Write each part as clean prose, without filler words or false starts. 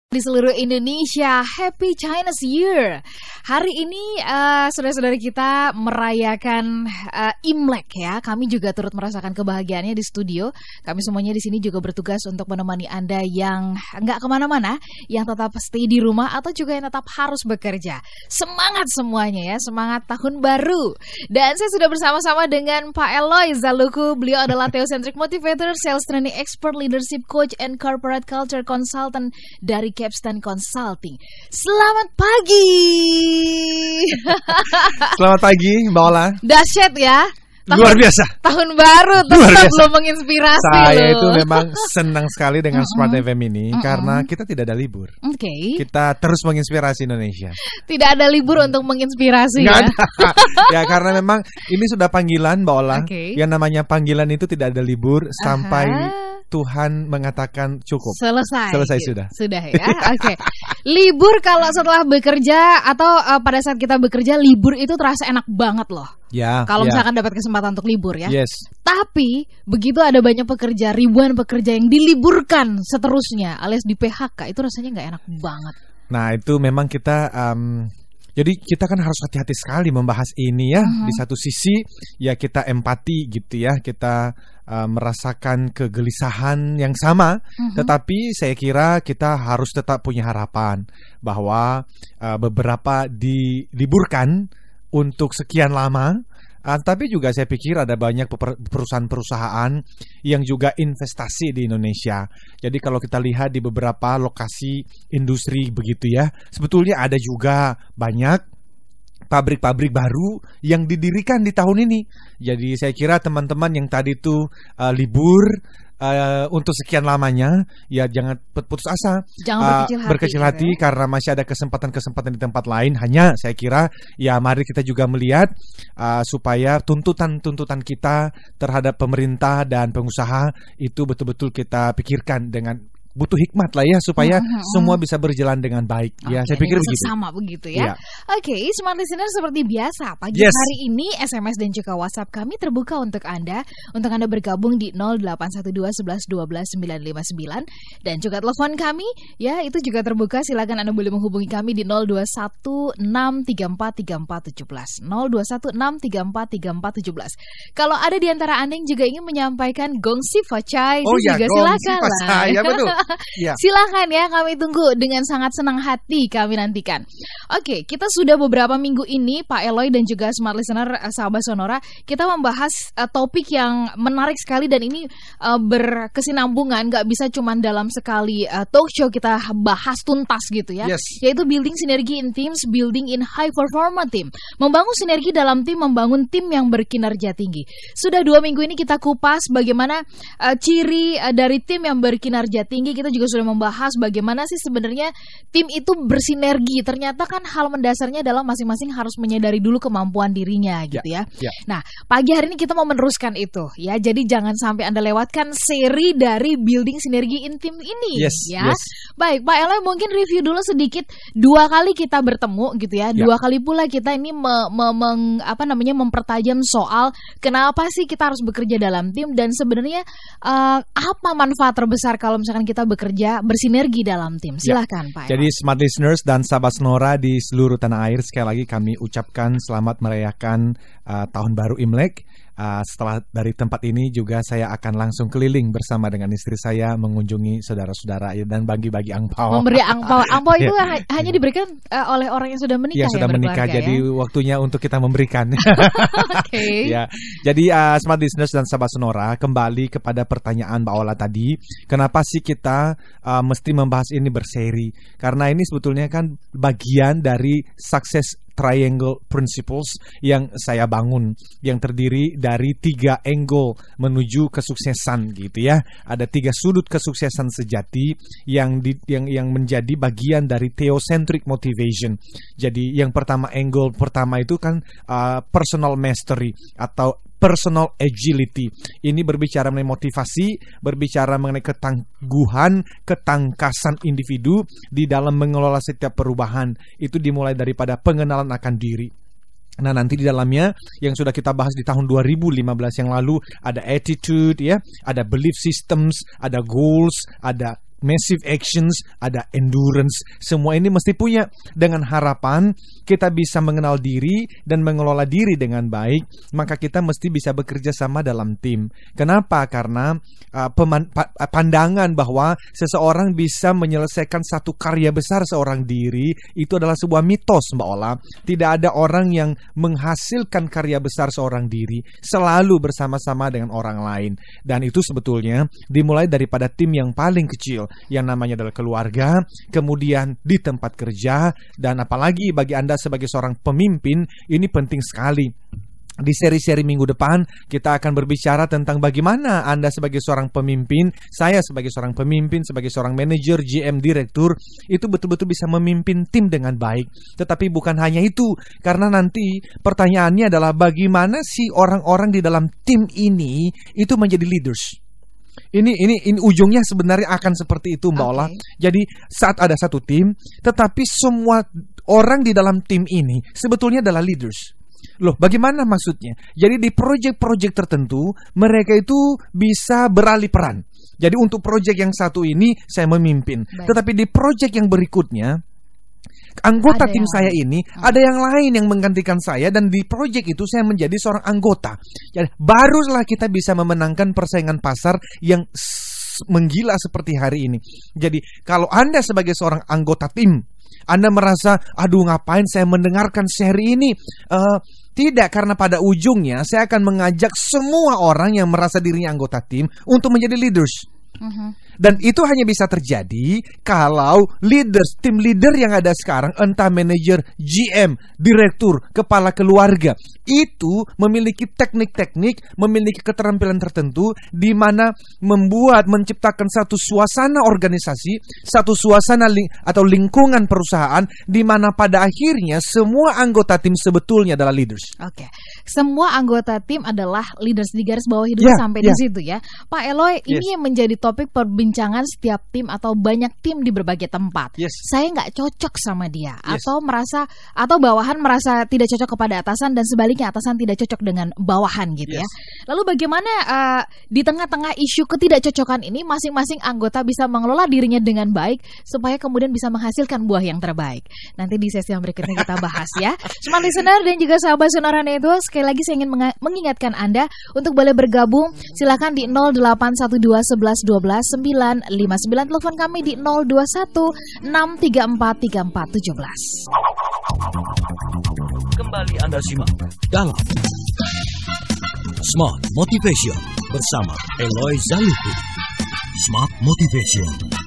Di seluruh Indonesia, Happy Chinese Year. Hari ini saudara-saudara kita merayakan Imlek ya. Kami juga turut merasakan kebahagiaannya di studio. Kami semuanya di sini juga bertugas untuk menemani Anda yang nggak kemana-mana, yang tetap stay di rumah atau juga yang tetap harus bekerja. Semangat semuanya ya, semangat tahun baru. Dan saya sudah bersama-sama dengan Pak Eloy Zaluku. Beliau adalah Theocentric Motivator, Sales Training Expert, Leadership Coach, and Corporate Culture Consultant dari Capstan Consulting. Selamat pagi. Selamat pagi, Mbak Ola. Dahsyat ya. Luar biasa. Tahun baru tetap belum menginspirasi. Saya itu memang senang sekali dengan Smart FM ini karena kita tidak ada libur. Oke. Kita terus menginspirasi Indonesia. Tidak ada libur untuk menginspirasi. Nggak ya. ada. Ya karena memang ini sudah panggilan, Mbak Ola. Oke. Yang namanya panggilan itu tidak ada libur sampai Tuhan mengatakan cukup. Selesai gitu. Sudah ya. Oke. Libur kalau setelah bekerja atau pada saat kita bekerja, libur itu terasa enak banget loh. Ya. Kalau misalkan dapat kesempatan untuk libur ya. Yes. Tapi begitu ada banyak pekerja, ribuan pekerja yang diliburkan seterusnya, alias di PHK, itu rasanya nggak enak banget. Nah itu memang kita jadi kita kan harus hati-hati sekali membahas ini ya. Di satu sisi ya kita empati gitu ya, kita merasakan kegelisahan yang sama. Tetapi saya kira kita harus tetap punya harapan bahwa beberapa diliburkan untuk sekian lama. Tapi juga saya pikir ada banyak perusahaan-perusahaan yang juga investasi di Indonesia. Jadi kalau kita lihat di beberapa lokasi industri begitu ya, sebetulnya ada juga banyak pabrik-pabrik baru yang didirikan di tahun ini. Jadi saya kira teman-teman yang tadi itu libur untuk sekian lamanya, ya jangan putus asa, jangan berkecil hati karena masih ada kesempatan-kesempatan di tempat lain. Hanya saya kira ya mari kita juga melihat supaya tuntutan-tuntutan kita terhadap pemerintah dan pengusaha itu betul-betul kita pikirkan dengan butuh hikmat lah ya supaya semua bisa berjalan dengan baik. Ya, saya pikir begitu. Sama begitu ya. Oke, Smart Listener seperti biasa pagi hari ini SMS dan juga WhatsApp kami terbuka untuk Anda bergabung di 0812 11 12 959 dan juga telepon kami ya itu juga terbuka. Silakan Anda boleh menghubungi kami di 0216343417 0216343417. Kalau ada di antara Anda yang juga ingin menyampaikan gongsi facai juga silakan. Ya betul. Ya. Silakan ya, kami tunggu dengan sangat senang hati kami nantikan. Oke, kita sudah beberapa minggu ini Pak Eloy dan juga Smart Listener sahabat Sonora, kita membahas topik yang menarik sekali dan ini berkesinambungan, nggak bisa cuma dalam sekali talk show kita bahas tuntas gitu ya. Yaitu building sinergi in teams, building in high performance team. Membangun sinergi dalam tim, membangun tim yang berkinerja tinggi. Sudah 2 minggu ini kita kupas bagaimana ciri dari tim yang berkinerja tinggi. Kita juga sudah membahas bagaimana sih sebenarnya tim itu bersinergi. Ternyata kan hal mendasarnya adalah masing-masing harus menyadari dulu kemampuan dirinya gitu ya. Nah, pagi hari ini kita mau meneruskan itu ya. Jadi jangan sampai Anda lewatkan seri dari building sinergi in team ini ya. Baik, Pak Eloy mungkin review dulu sedikit. 2 kali kita bertemu gitu ya. 2 kali pula kita ini mempertajam soal kenapa sih kita harus bekerja dalam tim dan sebenarnya apa manfaat terbesar kalau misalkan kita bekerja bersinergi dalam tim. Silahkan Pak. Jadi Smart Listeners dan sahabat Sonora di seluruh tanah air, sekali lagi kami ucapkan selamat merayakan tahun baru Imlek. Setelah dari tempat ini juga saya akan langsung keliling bersama dengan istri saya mengunjungi saudara-saudara dan bagi-bagi angpau. Memberi angpau. Angpau itu hanya diberikan oleh orang yang sudah menikah yang sudah menikah. Jadi waktunya untuk kita memberikan. Ya. Jadi Smart Listeners dan sahabat Sonora, kembali kepada pertanyaan Mbak Ola tadi, kenapa sih kita mesti membahas ini berseri? Karena ini sebetulnya kan bagian dari success triangle principles yang saya bangun, yang terdiri dari 3 angle menuju kesuksesan gitu ya. Ada 3 sudut kesuksesan sejati yang menjadi bagian dari Theocentric Motivation. Jadi yang angle pertama itu kan personal mastery atau personal agility. Ini berbicara mengenai motivasi, berbicara mengenai ketangguhan, ketangkasan individu di dalam mengelola setiap perubahan. Itu dimulai daripada pengenalan akan diri. Nah, nanti di dalamnya yang sudah kita bahas di tahun 2015 yang lalu ada attitude ya, ada belief systems, ada goals, ada massive actions, ada endurance. Semua ini mesti punya dengan harapan kita bisa mengenal diri dan mengelola diri dengan baik. Maka kita mesti bisa bekerja sama dalam tim. Kenapa? Karena pandangan bahwa seseorang bisa menyelesaikan satu karya besar seorang diri itu adalah sebuah mitos, Mbak Ola. Tidak ada orang yang menghasilkan karya besar seorang diri selalu bersama-sama dengan orang lain. Dan itu sebetulnya dimulai daripada tim yang paling kecil, yang namanya adalah keluarga, kemudian di tempat kerja, dan apalagi bagi Anda sebagai seorang pemimpin, ini penting sekali. Di seri-seri minggu depan kita akan berbicara tentang bagaimana Anda sebagai seorang pemimpin, saya sebagai seorang pemimpin, sebagai seorang manajer, GM, direktur, itu betul-betul bisa memimpin tim dengan baik. Tetapi bukan hanya itu, karena nanti pertanyaannya adalah bagaimana sih orang-orang di dalam tim ini itu menjadi leaders. Ini ujungnya sebenarnya akan seperti itu, Mbak Ola. Jadi saat ada satu tim, tetapi semua orang di dalam tim ini sebetulnya adalah leaders. Loh, bagaimana maksudnya? Jadi di proyek-proyek tertentu mereka itu bisa beralih peran. Jadi untuk proyek yang satu ini saya memimpin. Tetapi di proyek yang berikutnya anggota tim saya ini ada yang lain yang menggantikan saya, dan di proyek itu saya menjadi seorang anggota. Jadi barulah kita bisa memenangkan persaingan pasar yang menggila seperti hari ini. Jadi kalau Anda sebagai seorang anggota tim, Anda merasa, aduh ngapain saya mendengarkan seri ini? Tidak, karena pada ujungnya saya akan mengajak semua orang yang merasa dirinya anggota tim untuk menjadi leaders. Dan itu hanya bisa terjadi kalau leaders, tim leader yang ada sekarang, entah manajer, GM, direktur, kepala keluarga, itu memiliki teknik-teknik, memiliki keterampilan tertentu di mana menciptakan satu suasana organisasi, satu suasana atau lingkungan perusahaan di mana pada akhirnya semua anggota tim sebetulnya adalah leaders. Oke. Semua anggota tim adalah leaders, di garis bawah dulu sampai di situ ya. Pak Eloy, ini yang menjadi topik perbincangan setiap tim atau banyak tim di berbagai tempat. Saya nggak cocok sama dia, atau bawahan merasa tidak cocok kepada atasan, dan sebaliknya atasan tidak cocok dengan bawahan gitu ya. Lalu bagaimana di tengah-tengah isu ketidakcocokan ini masing-masing anggota bisa mengelola dirinya dengan baik supaya kemudian bisa menghasilkan buah yang terbaik. Nanti di sesi yang berikutnya kita bahas ya. Smart Listener dan juga sahabat Sonora Network, sekali lagi saya ingin mengingatkan Anda untuk boleh bergabung. Silakan di 0812 11 12 959, telepon kami di 021 634 3417. Kembali Anda simak dalam Smart Motivation bersama Eloy Zalihu. Smart Motivation.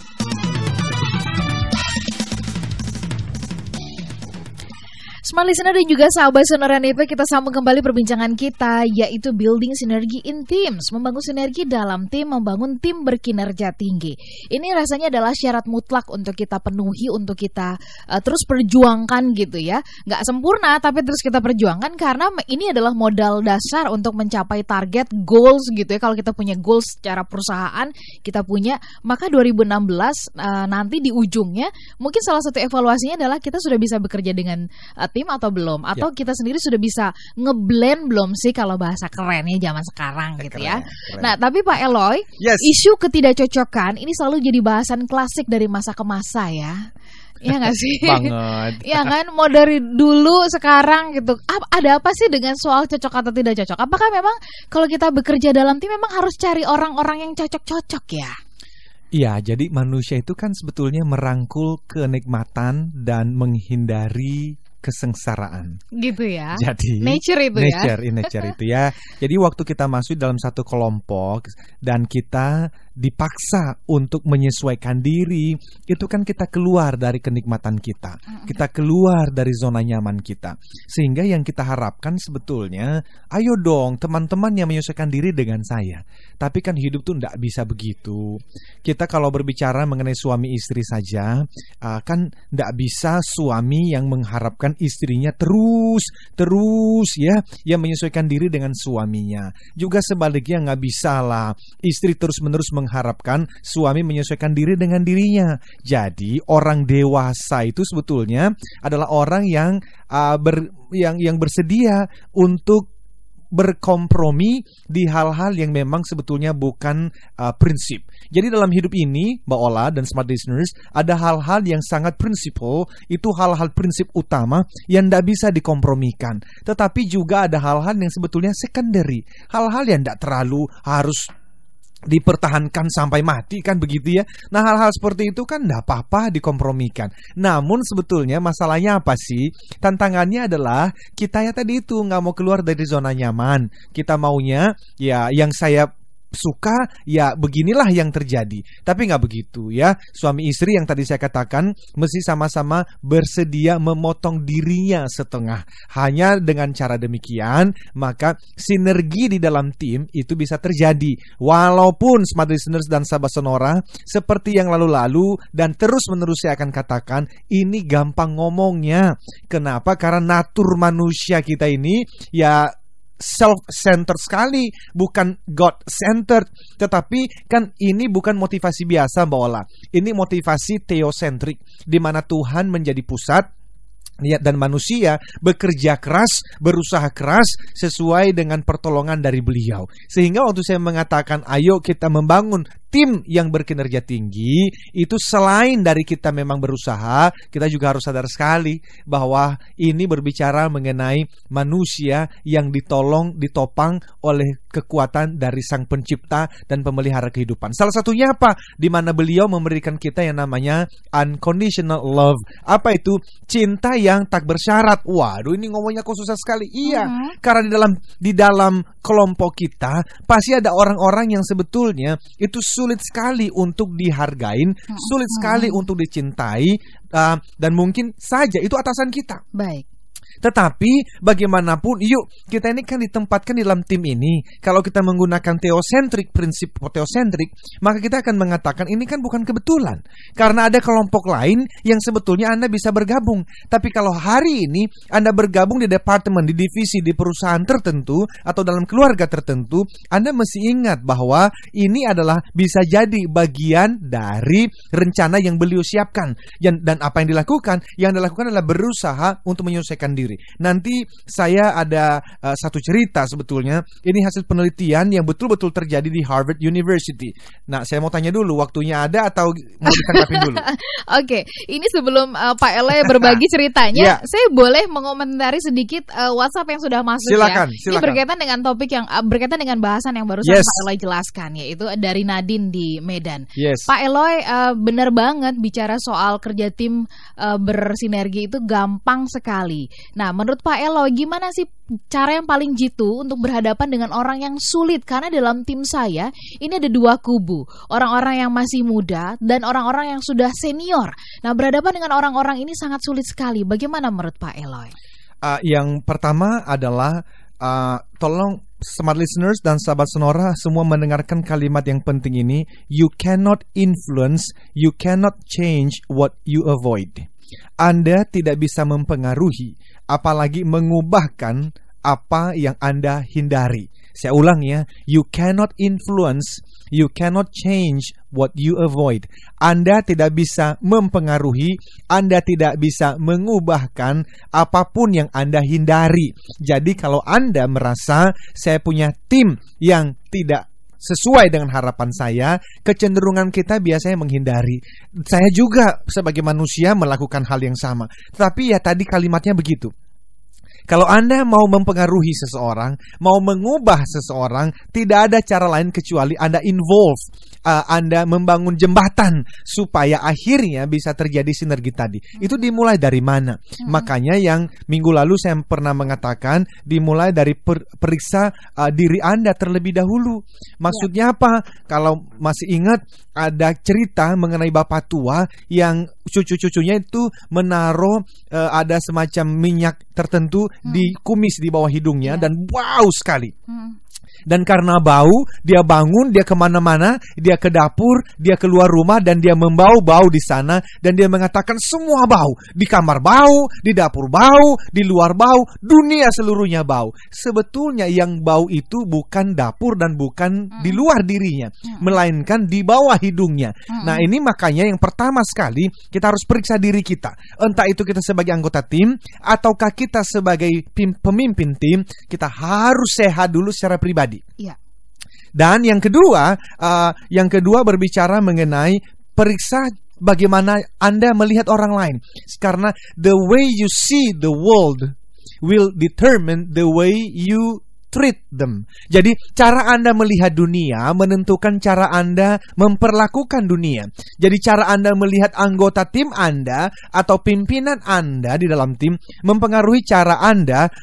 Smart Listener dan juga sahabat Sonora Network, kita sambung kembali perbincangan kita, yaitu building synergy in teams. Membangun sinergi dalam tim, membangun tim berkinerja tinggi. Ini rasanya adalah syarat mutlak untuk kita penuhi, untuk kita terus perjuangkan gitu ya. Nggak sempurna, tapi terus kita perjuangkan karena ini adalah modal dasar untuk mencapai target, goals gitu ya. Kalau kita punya goals secara perusahaan, kita punya, maka 2016 nanti di ujungnya, mungkin salah satu evaluasinya adalah kita sudah bisa bekerja dengan tim atau belum, atau kita sendiri sudah bisa ngeblend belum sih, kalau bahasa kerennya zaman sekarang gitu ya. Nah, tapi Pak Eloy, isu ketidakcocokan ini selalu jadi bahasan klasik dari masa ke masa ya. Iya nggak sih? Banget. Iya kan, mau dari dulu sekarang gitu. Ada apa sih dengan soal cocok atau tidak cocok? Apakah memang kalau kita bekerja dalam tim memang harus cari orang-orang yang cocok-cocok ya? Iya, jadi manusia itu kan sebetulnya merangkul kenikmatan dan menghindari kesengsaraan. Gitu ya. Jadi nature itu ya. Jadi waktu kita masuk dalam satu kelompok dan kita dipaksa untuk menyesuaikan diri, itu kan kita keluar dari kenikmatan kita. Kita keluar dari zona nyaman kita. Sehingga yang kita harapkan sebetulnya, ayo dong teman-teman yang menyesuaikan diri dengan saya. Tapi kan hidup tuh enggak bisa begitu. Kita kalau berbicara mengenai suami istri saja, kan enggak bisa suami yang mengharapkan istrinya terus ya, yang menyesuaikan diri dengan suaminya. Juga sebaliknya nggak bisa lah istri terus-menerus mengharapkan suami menyesuaikan diri dengan dirinya. Jadi orang dewasa itu sebetulnya adalah orang yang bersedia untuk berkompromi di hal-hal yang memang sebetulnya bukan prinsip. Jadi dalam hidup ini, Mbak Ola dan Smart Listeners, ada hal-hal yang sangat prinsipal, itu hal-hal prinsip utama yang tidak bisa dikompromikan. Tetapi juga ada hal-hal yang sebetulnya secondary, hal-hal yang tidak terlalu harus dipertahankan sampai mati, kan begitu ya. Nah, hal-hal seperti itu kan tidak apa-apa dikompromikan. Namun sebetulnya masalahnya apa sih? Tantangannya adalah kita ya tadi itu nggak mau keluar dari zona nyaman. Kita maunya ya yang saya suka, ya beginilah yang terjadi. Tapi nggak begitu ya. Suami istri yang tadi saya katakan mesti sama-sama bersedia memotong dirinya setengah. Hanya dengan cara demikian maka sinergi di dalam tim itu bisa terjadi. Walaupun Smart Listeners dan sahabat Sonora, seperti yang lalu-lalu dan terus-menerus saya akan katakan, ini gampang ngomongnya. Kenapa? Karena natur manusia kita ini ya self-centered sekali, bukan God-centered. Tetapi kan ini bukan motivasi biasa, Mbak Ola. Ini motivasi theocentric, di mana Tuhan menjadi pusat dan manusia bekerja keras, berusaha keras sesuai dengan pertolongan dari Beliau. Sehingga waktu saya mengatakan ayo kita membangun tim yang berkinerja tinggi, itu selain dari kita memang berusaha, kita juga harus sadar sekali bahwa ini berbicara mengenai manusia yang ditopang oleh kekuatan dari Sang Pencipta dan Pemelihara kehidupan. Salah satunya apa? Di mana Beliau memberikan kita yang namanya unconditional love. Apa itu? Cinta yang tak bersyarat. Waduh, ini ngomongnya kok susah sekali. Iya, karena di dalam kelompok kita pasti ada orang-orang yang sebetulnya itu sulit sekali untuk dihargain, sulit sekali untuk dicintai, dan mungkin saja itu atasan kita. Baik. Tetapi bagaimanapun, yuk kita ini kan ditempatkan di dalam tim ini. Kalau kita menggunakan theocentric, prinsip theocentric, maka kita akan mengatakan ini kan bukan kebetulan. Karena ada kelompok lain yang sebetulnya Anda bisa bergabung. Tapi kalau hari ini Anda bergabung di departemen, di divisi, di perusahaan tertentu, atau dalam keluarga tertentu, Anda mesti ingat bahwa ini adalah bisa jadi bagian dari rencana yang Beliau siapkan. Dan apa yang dilakukan? Yang dilakukan adalah berusaha untuk menyelesaikan diri. Nanti saya ada satu cerita sebetulnya. Ini hasil penelitian yang betul-betul terjadi di Harvard University. Nah, saya mau tanya dulu, waktunya ada atau mau ditangkapin dulu? Oke, ini sebelum Pak Eloy berbagi ceritanya, saya boleh mengomentari sedikit WhatsApp yang sudah masuk. Silakan. Ini berkaitan dengan topik yang berkaitan dengan bahasan yang barusan Pak Eloy jelaskan, yaitu dari Nadine di Medan. Pak Eloy, benar banget bicara soal kerja tim bersinergi itu gampang sekali. Nah, menurut Pak Eloy, gimana sih cara yang paling jitu untuk berhadapan dengan orang yang sulit? Karena dalam tim saya, ini ada dua kubu. Orang-orang yang masih muda dan orang-orang yang sudah senior. Nah, berhadapan dengan orang-orang ini sangat sulit sekali. Bagaimana menurut Pak Eloy? Yang pertama adalah, tolong Smart Listeners dan sahabat Sonora semua mendengarkan kalimat yang penting ini. You cannot influence, you cannot change what you avoid. Anda tidak bisa mempengaruhi, apalagi mengubahkan apa yang Anda hindari. Saya ulang ya, you cannot influence, you cannot change what you avoid. Anda tidak bisa mempengaruhi, Anda tidak bisa mengubahkan apapun yang Anda hindari. Jadi kalau Anda merasa saya punya tim yang tidak sesuai dengan harapan saya, kecenderungan kita biasanya menghindari. Saya juga sebagai manusia melakukan hal yang sama. Tetapi ya tadi kalimatnya begitu. Kalau Anda mau mempengaruhi seseorang, mau mengubah seseorang, tidak ada cara lain kecuali Anda involve, Anda membangun jembatan supaya akhirnya bisa terjadi sinergi tadi. Itu dimulai dari mana? Makanya yang minggu lalu saya pernah mengatakan, dimulai dari periksa diri Anda terlebih dahulu. Maksudnya apa? Kalau masih ingat, ada cerita mengenai bapak tua yang cucu-cucunya itu menaruh ada semacam minyak tertentu di kumis di bawah hidungnya, dan wow sekali. Dan karena bau, dia bangun, dia kemana-mana, dia ke dapur, dia keluar rumah, dan dia membau-bau di sana. Dan dia mengatakan semua bau. Di kamar bau, di dapur bau, di luar bau, dunia seluruhnya bau. Sebetulnya yang bau itu bukan dapur dan bukan di luar dirinya, melainkan di bawah hidungnya. Nah, ini makanya yang pertama sekali kita harus periksa diri kita. Entah itu kita sebagai anggota tim, ataukah kita sebagai pemimpin tim, kita harus sehat dulu secara pribadi. Iya. Dan yang kedua berbicara mengenai periksa bagaimana Anda melihat orang lain. Karena the way you see the world will determine the way you treat them. Jadi cara Anda melihat dunia menentukan cara Anda memperlakukan dunia. Jadi cara Anda melihat anggota tim Anda atau pimpinan Anda di dalam tim mempengaruhi cara Anda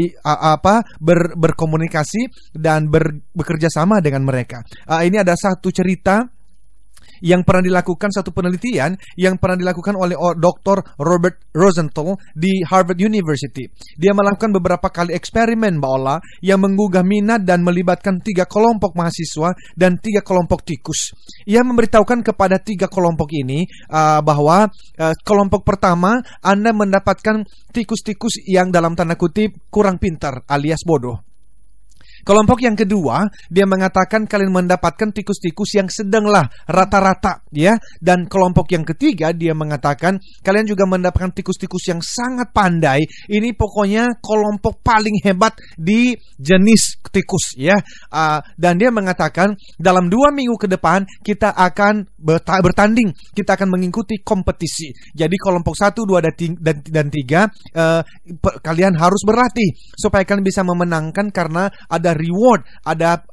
berkomunikasi dan bekerja sama dengan mereka. Ini ada satu cerita yang pernah dilakukan, satu penelitian yang pernah dilakukan oleh Dr. Robert Rosenthal di Harvard University. Dia melakukan beberapa kali eksperimen, Mbak Ola, yang menggugah minat dan melibatkan 3 kelompok mahasiswa dan 3 kelompok tikus. Ia memberitahukan kepada 3 kelompok ini bahwa kelompok pertama, Anda mendapatkan tikus-tikus yang dalam tanda kutip kurang pintar alias bodoh. Kelompok yang kedua, dia mengatakan kalian mendapatkan tikus-tikus yang sedanglah, rata-rata, ya. Dan kelompok yang ketiga, dia mengatakan kalian juga mendapatkan tikus-tikus yang sangat pandai. Ini pokoknya kelompok paling hebat di jenis tikus, ya. Dan dia mengatakan dalam 2 minggu ke depan kita akan bertanding, kita akan mengikuti kompetisi. Jadi kelompok 1, 2, dan 3, kalian harus berlatih supaya kalian bisa memenangkan karena ada reward, ada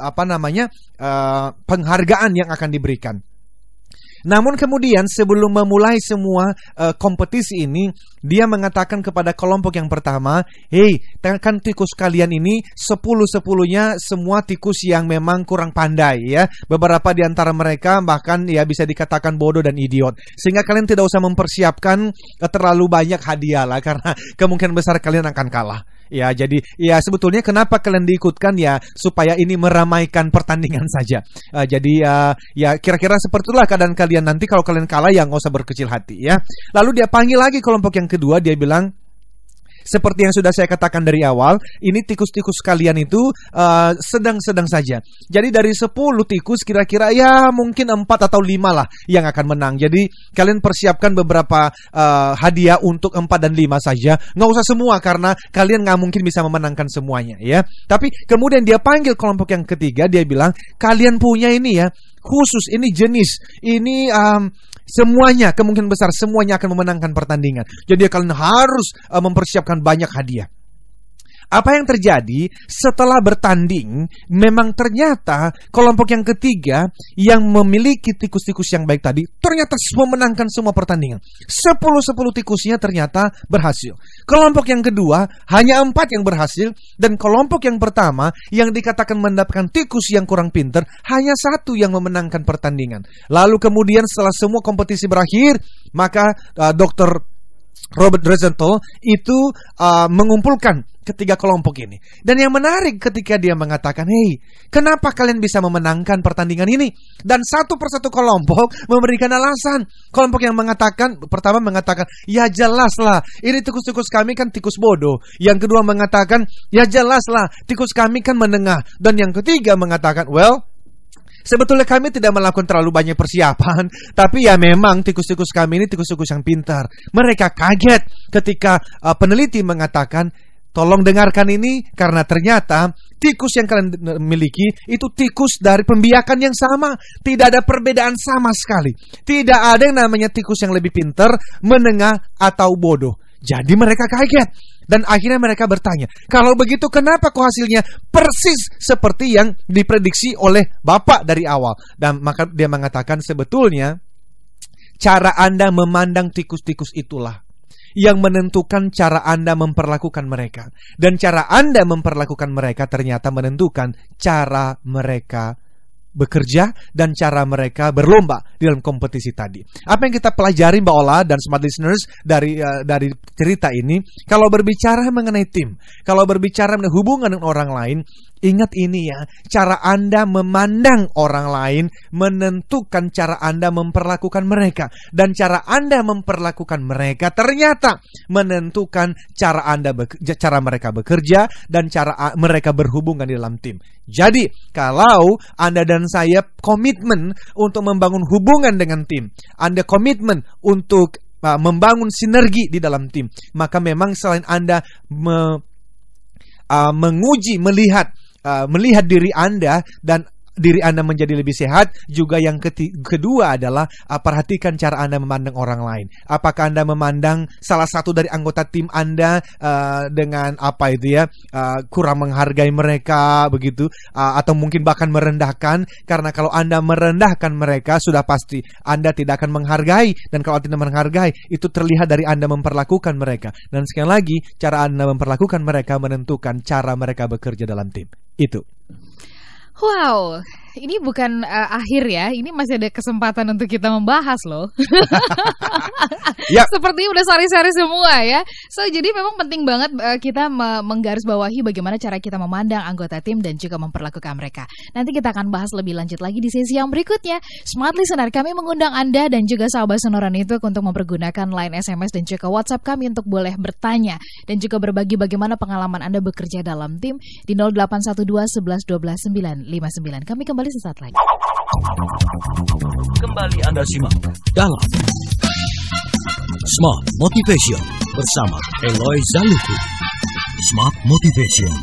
penghargaan yang akan diberikan. Namun kemudian sebelum memulai semua kompetisi ini, dia mengatakan kepada kelompok yang pertama, "Hei, kan tikus kalian ini 10-10-nya semua tikus yang memang kurang pandai, ya. Beberapa di antara mereka bahkan ya bisa dikatakan bodoh dan idiot. Sehingga kalian tidak usah mempersiapkan terlalu banyak hadiah lah, karena kemungkinan besar kalian akan kalah." Ya, jadi ya sebetulnya kenapa kalian diikutkan ya supaya ini meramaikan pertandingan saja. Jadi ya kira-kira seperti itulah keadaan kalian nanti kalau kalian kalah ya nggak usah berkecil hati, ya. Lalu dia panggil lagi kelompok yang kedua, dia bilang, seperti yang sudah saya katakan dari awal, ini tikus-tikus kalian itu sedang-sedang saja. Jadi dari 10 tikus kira-kira ya mungkin 4 atau 5 lah yang akan menang. Jadi kalian persiapkan beberapa hadiah untuk 4 dan 5 saja. Nggak usah semua karena kalian nggak mungkin bisa memenangkan semuanya, ya. Tapi kemudian dia panggil kelompok yang ketiga, dia bilang, kalian punya ini ya, khusus, ini jenis, ini semuanya, kemungkinan besar semuanya akan memenangkan pertandingan. Jadi kalian harus mempersiapkan banyak hadiah. Apa yang terjadi setelah bertanding, memang ternyata kelompok yang ketiga yang memiliki tikus-tikus yang baik tadi ternyata memenangkan semua pertandingan. 10 tikusnya ternyata berhasil. Kelompok yang kedua hanya 4 yang berhasil, dan kelompok yang pertama yang dikatakan mendapatkan tikus yang kurang pintar hanya 1 yang memenangkan pertandingan. Lalu kemudian setelah semua kompetisi berakhir, maka Dr. Robert Rosenthal itu mengumpulkan ketiga kelompok ini. Dan yang menarik ketika dia mengatakan, "Hei, kenapa kalian bisa memenangkan pertandingan ini?" Dan satu persatu kelompok memberikan alasan. Kelompok yang pertama mengatakan, "Ya jelaslah, ini tikus-tikus kami kan tikus bodoh." Yang kedua mengatakan, "Ya jelaslah, tikus kami kan menengah." Dan yang ketiga mengatakan, "Well, sebetulnya kami tidak melakukan terlalu banyak persiapan, tapi ya memang tikus-tikus kami ini tikus-tikus yang pintar." Mereka kaget ketika peneliti mengatakan, "Tolong dengarkan ini, karena ternyata tikus yang kalian miliki itu tikus dari pembiakan yang sama. Tidak ada perbedaan sama sekali. Tidak ada yang namanya tikus yang lebih pintar, menengah, atau bodoh." Jadi mereka kaget. Dan akhirnya mereka bertanya, "Kalau begitu kenapa kok hasilnya persis seperti yang diprediksi oleh Bapak dari awal?" Dan maka dia mengatakan, sebetulnya cara Anda memandang tikus-tikus itulah yang menentukan cara Anda memperlakukan mereka. Dan cara Anda memperlakukan mereka ternyata menentukan cara mereka bekerja dan cara mereka berlomba di dalam kompetisi tadi. Apa yang kita pelajari, Mbak Ola dan smart listeners, dari cerita ini, kalau berbicara mengenai tim, kalau berbicara mengenai hubungan dengan orang lain, Ingat ini ya, cara Anda memandang orang lain menentukan cara Anda memperlakukan mereka. Dan cara Anda memperlakukan mereka ternyata menentukan cara cara mereka bekerja dan cara mereka berhubungan di dalam tim. Jadi, kalau Anda dan saya komitmen untuk membangun hubungan dengan tim, Anda komitmen untuk membangun sinergi di dalam tim, maka memang selain Anda menguji, melihat diri Anda dan diri Anda menjadi lebih sehat, juga yang kedua adalah perhatikan cara Anda memandang orang lain. Apakah Anda memandang salah satu dari anggota tim Anda dengan kurang menghargai mereka begitu, atau mungkin bahkan merendahkan? Karena kalau Anda merendahkan mereka, sudah pasti Anda tidak akan menghargai, dan kalau tidak menghargai itu terlihat dari Anda memperlakukan mereka. Dan sekali lagi, cara Anda memperlakukan mereka menentukan cara mereka bekerja dalam tim. Itu. Wow, ini bukan akhir ya, ini masih ada kesempatan untuk kita membahas loh. Yep. Seperti udah sari-sari semua ya. So, jadi memang penting banget kita menggarisbawahi bagaimana cara kita memandang anggota tim dan juga memperlakukan mereka. Nanti kita akan bahas lebih lanjut lagi di sesi yang berikutnya. Smart Listener, kami mengundang Anda dan juga sahabat Sonora Network untuk mempergunakan line SMS dan juga WhatsApp kami untuk boleh bertanya dan juga berbagi bagaimana pengalaman Anda bekerja dalam tim di 0812 11 12 959. Kami kembali sesaat lagi. Kembali Anda simak dalam Smart Motivation bersama Eloy Zaluku. Smart Motivation.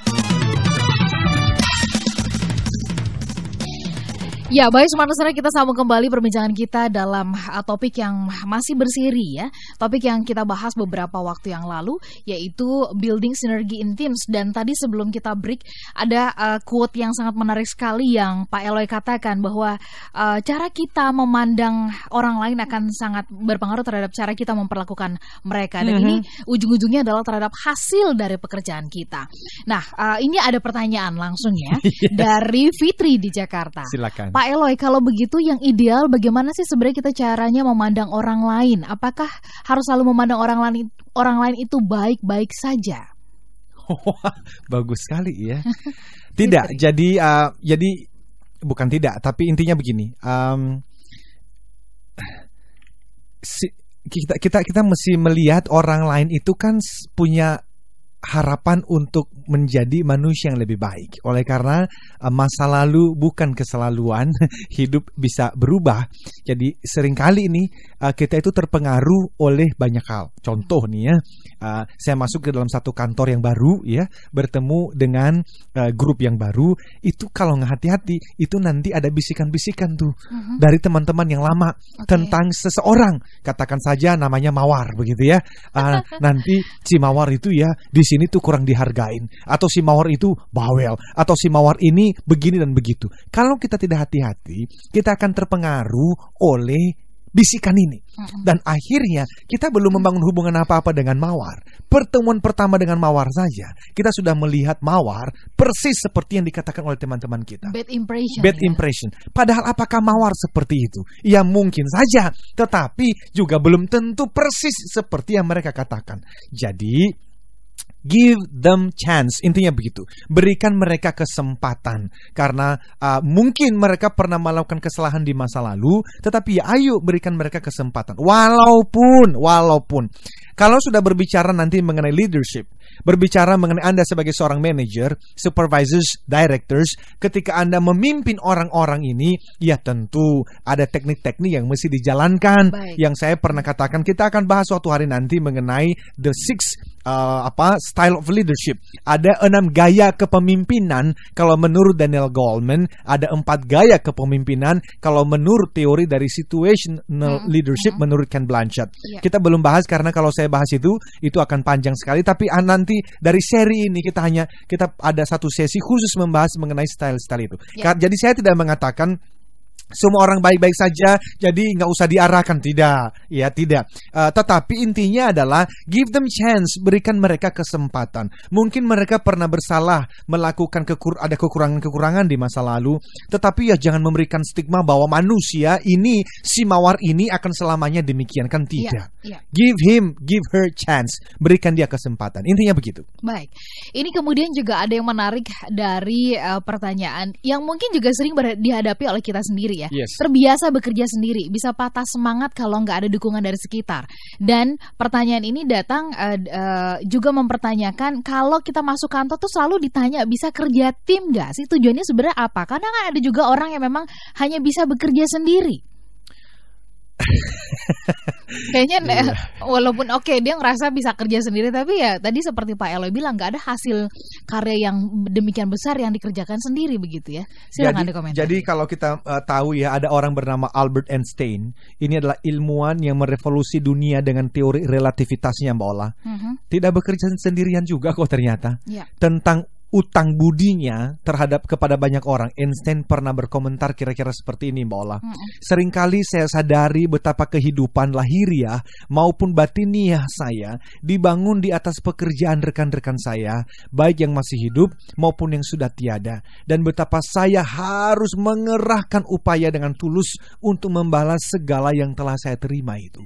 Ya, baik Smart Listener, kita sambung kembali perbincangan kita dalam topik yang masih berseri ya. Topik yang kita bahas beberapa waktu yang lalu, yaitu building synergy in teams. Dan tadi sebelum kita break, ada quote yang sangat menarik sekali yang Pak Eloy katakan, bahwa cara kita memandang orang lain akan sangat berpengaruh terhadap cara kita memperlakukan mereka. Dan ini ujung-ujungnya adalah terhadap hasil dari pekerjaan kita. Nah, ini ada pertanyaan langsung ya dari Fitri di Jakarta. Silakan. Pak Eloy, kalau begitu yang ideal bagaimana sih sebenarnya kita caranya memandang orang lain? Apakah harus selalu memandang orang lain itu baik-baik saja? Bagus sekali ya. Tidak, jadi bukan tidak, tapi intinya begini. Kita mesti melihat orang lain itu kan punya harapan untuk menjadi manusia yang lebih baik. Oleh karena masa lalu bukan keselaluan, hidup bisa berubah. Jadi seringkali ini kita itu terpengaruh oleh banyak hal. Contoh nih ya, saya masuk ke dalam satu kantor yang baru ya, bertemu dengan grup yang baru. Itu kalau nggak hati-hati, itu nanti ada bisikan-bisikan tuh dari teman-teman yang lama tentang seseorang. Katakan saja namanya Mawar begitu ya. Nanti si Mawar itu ya di sini tuh kurang dihargain, atau si Mawar itu bawel, atau si Mawar ini begini dan begitu. Kalau kita tidak hati-hati, kita akan terpengaruh oleh bisikan ini. Dan akhirnya kita belum membangun hubungan apa-apa dengan Mawar. Pertemuan pertama dengan Mawar saja, kita sudah melihat Mawar persis seperti yang dikatakan oleh teman-teman kita. Bad impression. Bad impression. Padahal apakah Mawar seperti itu? Ya mungkin saja, tetapi juga belum tentu persis seperti yang mereka katakan. Jadi give them chance, intinya begitu. Berikan mereka kesempatan. Karena mungkin mereka pernah melakukan kesalahan di masa lalu, tetapi ya ayo berikan mereka kesempatan. Walaupun kalau sudah berbicara nanti mengenai leadership, berbicara mengenai Anda sebagai seorang manager, supervisors, directors, ketika Anda memimpin orang-orang ini, ya tentu ada teknik-teknik yang mesti dijalankan. Baik. Yang saya pernah katakan, kita akan bahas suatu hari nanti mengenai the six style of leadership. Ada 6 gaya kepemimpinan kalau menurut Daniel Goleman, ada 4 gaya kepemimpinan kalau menurut teori dari situational leadership menurut Ken Blanchard. Kita belum bahas karena kalau saya bahas itu akan panjang sekali, tapi nanti dari seri ini kita ada satu sesi khusus membahas mengenai style-style itu. Jadi saya tidak mengatakan semua orang baik-baik saja, jadi nggak usah diarahkan, tidak. Tetapi intinya adalah give them chance, berikan mereka kesempatan. Mungkin mereka pernah bersalah, melakukan ada kekurangan-kekurangan di masa lalu, tetapi ya jangan memberikan stigma bahwa manusia ini, si mawar ini akan selamanya demikian, kan tidak. Give her chance, berikan dia kesempatan. Intinya begitu. Baik, ini kemudian juga ada yang menarik dari pertanyaan yang mungkin juga sering dihadapi oleh kita sendiri. Ya. Yes. Terbiasa bekerja sendiri, bisa patah semangat kalau nggak ada dukungan dari sekitar. Dan pertanyaan ini datang juga mempertanyakan kalau kita masuk kantor tuh selalu ditanya bisa kerja tim nggak sih? Tujuannya sebenarnya apa? Karena kan ada juga orang yang memang hanya bisa bekerja sendiri. Kayaknya walaupun dia ngerasa bisa kerja sendiri, tapi ya tadi seperti Pak Eloy bilang nggak ada hasil karya yang demikian besar yang dikerjakan sendiri begitu ya. Silakan ada komentar. Jadi kalau kita tahu ya, ada orang bernama Albert Einstein. Ini adalah ilmuwan yang merevolusi dunia dengan teori relativitasnya, Mbak Ola. Tidak bekerja sendirian juga kok ternyata. Tentang utang budinya kepada banyak orang, Einstein pernah berkomentar kira-kira seperti ini, Mbak Ola. Seringkali saya sadari betapa kehidupan lahiriah maupun batiniah saya dibangun di atas pekerjaan rekan-rekan saya, baik yang masih hidup maupun yang sudah tiada, dan betapa saya harus mengerahkan upaya dengan tulus untuk membalas segala yang telah saya terima itu.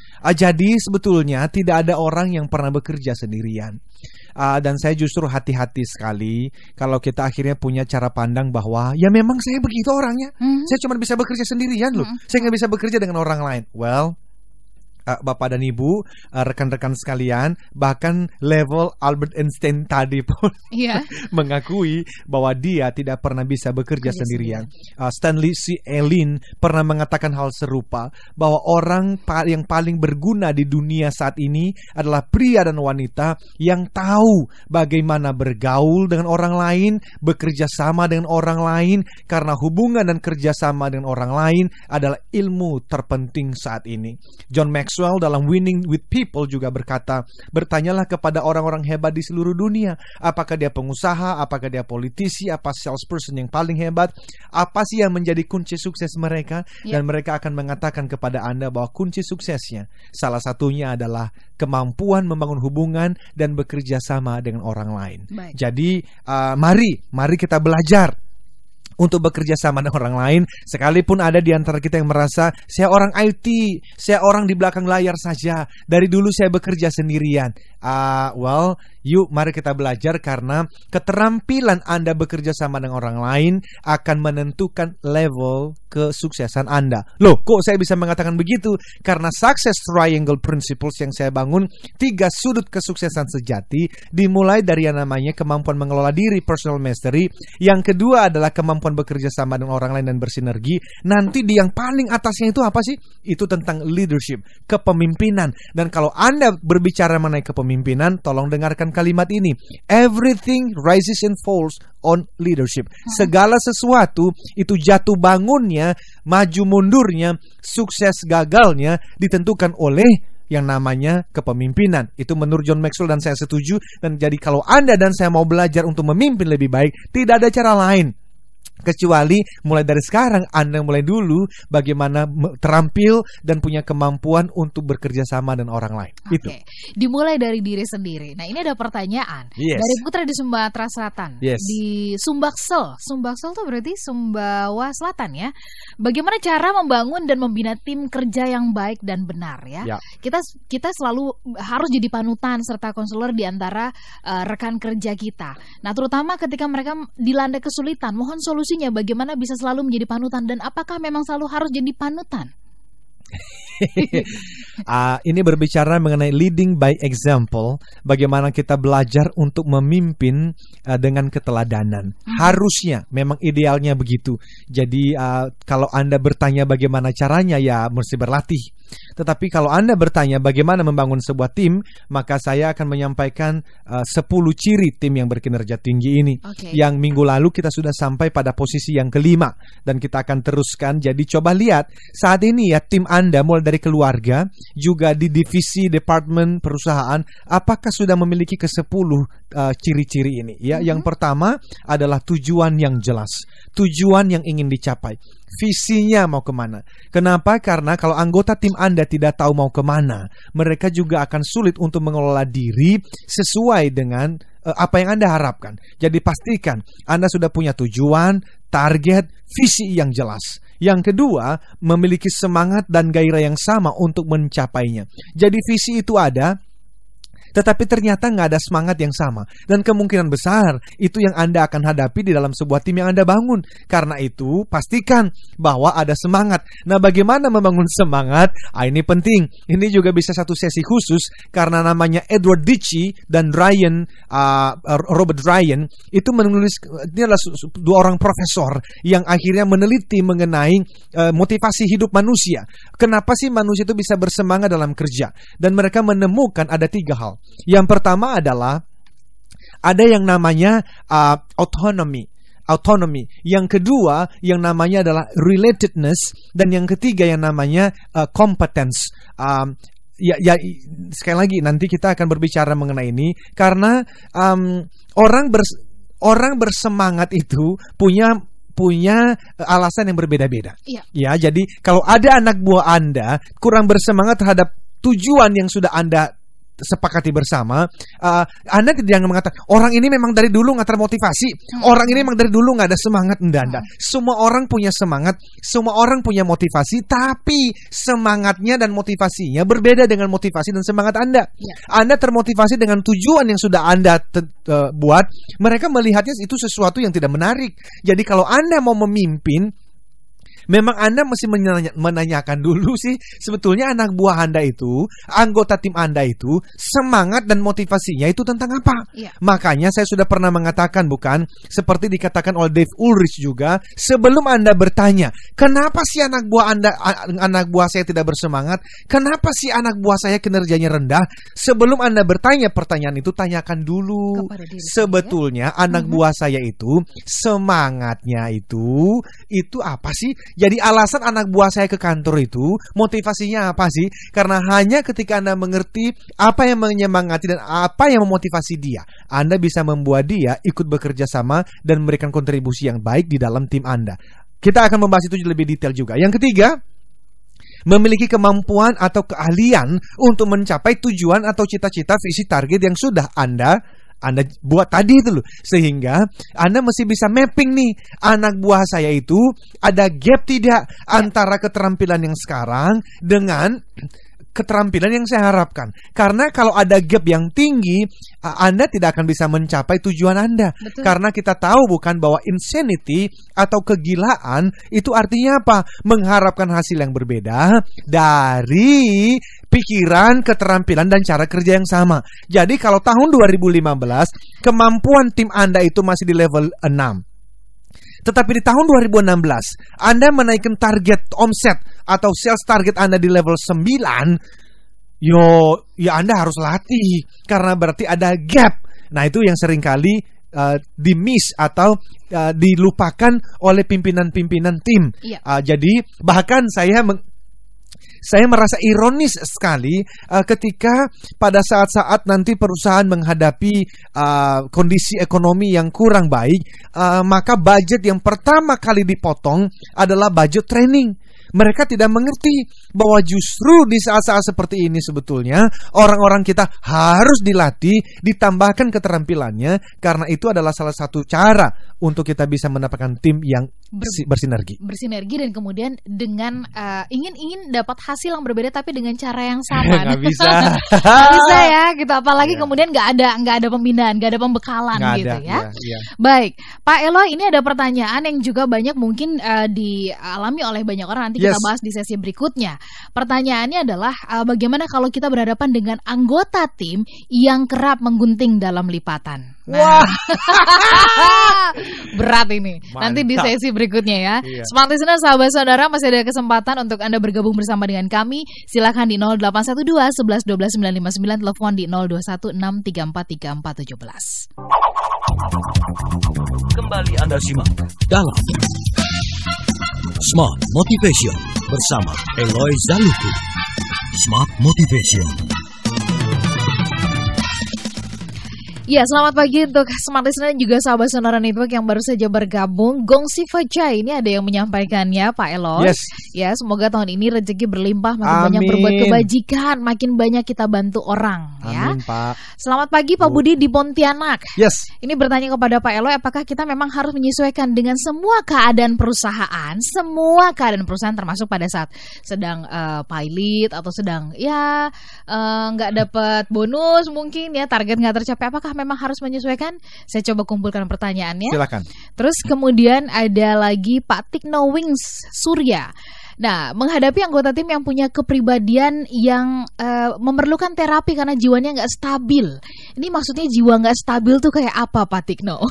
Jadi sebetulnya tidak ada orang yang pernah bekerja sendirian. Dan saya justru hati-hati sekali kalau kita akhirnya punya cara pandang bahwa ya memang saya begitu orangnya. Saya cuma bisa bekerja sendirian loh. Saya nggak bisa bekerja dengan orang lain. Well, Bapak dan Ibu, rekan-rekan sekalian, bahkan level Albert Einstein tadi pun mengakui bahwa dia tidak pernah bisa bekerja sendirian. Stanley C. Elin pernah mengatakan hal serupa, bahwa orang yang paling berguna di dunia saat ini adalah pria dan wanita yang tahu bagaimana bergaul dengan orang lain, bekerja sama dengan orang lain, karena hubungan dan kerjasama dengan orang lain adalah ilmu terpenting saat ini. John Maxwell dalam Winning with People juga berkata, bertanyalah kepada orang-orang hebat di seluruh dunia, apakah dia pengusaha, apakah dia politisi, apa salesperson yang paling hebat, apa sih yang menjadi kunci sukses mereka, dan mereka akan mengatakan kepada Anda bahwa kunci suksesnya salah satunya adalah kemampuan membangun hubungan dan bekerja sama dengan orang lain. Jadi mari kita belajar untuk bekerja sama dengan orang lain, sekalipun ada di antara kita yang merasa saya orang IT, saya orang di belakang layar saja, dari dulu saya bekerja sendirian. Yuk mari kita belajar, karena keterampilan Anda bekerja sama dengan orang lain akan menentukan level kesuksesan Anda. Loh, kok saya bisa mengatakan begitu? Karena Success Triangle Principles yang saya bangun, 3 sudut kesuksesan sejati, dimulai dari yang namanya kemampuan mengelola diri, personal mastery. Yang kedua adalah kemampuan bekerja sama dengan orang lain dan bersinergi. Nanti di yang paling atasnya itu apa sih? Itu tentang leadership, kepemimpinan. Dan kalau Anda berbicara mengenai kepemimpinan, tolong dengarkan kalimat ini. Everything rises and falls on leadership. Segala sesuatu itu jatuh bangunnya, maju mundurnya, sukses gagalnya ditentukan oleh yang namanya kepemimpinan. Itu menurut John Maxwell, dan saya setuju. Dan jadi kalau Anda dan saya mau belajar untuk memimpin lebih baik, tidak ada cara lain kecuali mulai dari sekarang Anda mulai dulu bagaimana terampil dan punya kemampuan untuk bekerja sama dengan orang lain. Itu. Dimulai dari diri sendiri. Nah, ini ada pertanyaan dari Putra di Sumatera Selatan, di Sumbaksel. Sumbaksel tuh berarti Sumbawa Selatan ya. Bagaimana cara membangun dan membina tim kerja yang baik dan benar ya? Kita selalu harus jadi panutan serta konselor di antara rekan kerja kita. Nah, terutama ketika mereka dilanda kesulitan, mohon solusinya bagaimana bisa selalu menjadi panutan, dan apakah memang selalu harus jadi panutan? Ini berbicara mengenai leading by example, bagaimana kita belajar untuk memimpin dengan keteladanan. Harusnya, memang idealnya begitu. Jadi kalau Anda bertanya bagaimana caranya, ya mesti berlatih. Tetapi kalau Anda bertanya bagaimana membangun sebuah tim, maka saya akan menyampaikan 10 ciri tim yang berkinerja tinggi ini. Yang minggu lalu kita sudah sampai pada posisi yang kelima, dan kita akan teruskan. Jadi coba lihat saat ini ya, tim Anda mulai dari keluarga, juga di divisi departemen perusahaan, apakah sudah memiliki ke-10 ciri-ciri ini? Ya, yang pertama adalah tujuan yang jelas, tujuan yang ingin dicapai, visinya mau kemana. Kenapa? Karena kalau anggota tim Anda tidak tahu mau kemana, mereka juga akan sulit untuk mengelola diri sesuai dengan apa yang Anda harapkan. Jadi pastikan Anda sudah punya tujuan, target, visi yang jelas. Yang kedua, memiliki semangat dan gairah yang sama untuk mencapainya. Jadi visi itu ada, tetapi ternyata nggak ada semangat yang sama. Dan kemungkinan besar itu yang Anda akan hadapi di dalam sebuah tim yang Anda bangun. Karena itu pastikan bahwa ada semangat. Nah, bagaimana membangun semangat? Ini penting. Ini juga bisa satu sesi khusus, karena namanya Edward Deci dan Robert Ryan itu menulis. Ini adalah 2 orang profesor yang akhirnya meneliti mengenai motivasi hidup manusia. Kenapa sih manusia itu bisa bersemangat dalam kerja? Dan mereka menemukan ada 3 hal. Yang pertama adalah ada yang namanya autonomy. Yang kedua yang namanya adalah relatedness, dan yang ketiga yang namanya competence. Ya, sekali lagi nanti kita akan berbicara mengenai ini, karena orang bersemangat itu punya alasan yang berbeda-beda. Ya, jadi kalau ada anak buah Anda kurang bersemangat terhadap tujuan yang sudah Anda sepakati bersama, Anda tidak mengatakan orang ini memang dari dulu nggak termotivasi, orang ini memang dari dulu nggak ada semangat. Anda, semua orang punya semangat, semua orang punya motivasi, tapi semangatnya dan motivasinya berbeda dengan motivasi dan semangat Anda. Anda termotivasi dengan tujuan yang sudah Anda buat, mereka melihatnya itu sesuatu yang tidak menarik. Jadi kalau Anda mau memimpin, memang Anda mesti menanyakan dulu sih, sebetulnya anak buah Anda itu, anggota tim Anda itu, semangat dan motivasinya itu tentang apa? Makanya saya sudah pernah mengatakan, bukan? Seperti dikatakan oleh Dave Ulrich juga, sebelum Anda bertanya, kenapa sih anak buah saya tidak bersemangat? Kenapa sih anak buah saya kinerjanya rendah? Sebelum Anda bertanya pertanyaan itu, tanyakan dulu, sebetulnya anak buah saya itu, semangatnya itu apa sih? Jadi alasan anak buah saya ke kantor itu, motivasinya apa sih? Karena hanya ketika Anda mengerti apa yang menyemangati dan apa yang memotivasi dia, Anda bisa membuat dia ikut bekerja sama dan memberikan kontribusi yang baik di dalam tim Anda. Kita akan membahas itu lebih detail juga. Yang ketiga, memiliki kemampuan atau keahlian untuk mencapai tujuan atau cita-cita, visi, target yang sudah Anda buat tadi itu loh. Sehingga Anda mesti bisa mapping nih, anak buah saya itu ada gap tidak antara keterampilan yang sekarang dengan keterampilan yang saya harapkan. Karena kalau ada gap yang tinggi, Anda tidak akan bisa mencapai tujuan Anda. Betul. Karena kita tahu bukan bahwa insanity atau kegilaan itu artinya apa? Mengharapkan hasil yang berbeda dari pikiran, keterampilan, dan cara kerja yang sama. Jadi kalau tahun 2015 kemampuan tim Anda itu masih di level 6. Tetapi di tahun 2016 Anda menaikkan target omset atau sales target Anda di level 9, ya Anda harus latih, karena berarti ada gap. Nah, itu yang seringkali di-miss atau dilupakan oleh pimpinan-pimpinan tim. Jadi bahkan saya merasa ironis sekali ketika pada saat-saat nanti perusahaan menghadapi kondisi ekonomi yang kurang baik, maka budget yang pertama kali dipotong adalah budget training. Mereka tidak mengerti bahwa justru di saat-saat seperti ini sebetulnya orang-orang kita harus dilatih, ditambahkan keterampilannya, karena itu adalah salah satu cara untuk kita bisa mendapatkan tim yang bersinergi dan kemudian dengan ingin dapat hasil yang berbeda tapi dengan cara yang sama. Nggak bisa. Nggak bisa ya gitu, apalagi kemudian nggak ada pembinaan, nggak ada pembekalan gitu ya. Baik, Pak Eloy, ini ada pertanyaan yang juga banyak mungkin dialami oleh banyak orang, nanti kita bahas di sesi berikutnya. Pertanyaannya adalah bagaimana kalau kita berhadapan dengan anggota tim yang kerap menggunting dalam lipatan? Nah, berat ini. Mantap. Nanti di sesi berikutnya ya. Smart Listener, sahabat saudara, masih ada kesempatan untuk Anda bergabung bersama dengan kami. Silakan di 0812 11 12 959, telepon di 021 634 3417. Kembali Anda simak dalam Smart Motivation bersama Eloy Zaluku. Smart Motivation. Ya, selamat pagi untuk Smart Listener dan juga sahabat Sonora Network yang baru saja bergabung. Gongsi Fajai, ini ada yang menyampaikannya, Pak Eloy. Yes. Ya, semoga tahun ini rezeki berlimpah, makin banyak berbuat kebajikan, makin banyak kita bantu orang. Amin, ya. Pak. Selamat pagi, Pak Budi di Pontianak. Yes. Ini bertanya kepada Pak Eloy, apakah kita memang harus menyesuaikan dengan semua keadaan perusahaan? Semua keadaan perusahaan termasuk pada saat sedang pilot atau sedang nggak dapat bonus mungkin ya, target nggak tercapai. Apakah memang harus menyesuaikan? Saya coba kumpulkan pertanyaannya. Silakan. Terus kemudian ada lagi Pak Tikno Wings Surya. Nah, menghadapi anggota tim yang punya kepribadian yang memerlukan terapi karena jiwanya nggak stabil. Ini maksudnya jiwa nggak stabil tuh kayak apa, Pak Tikno?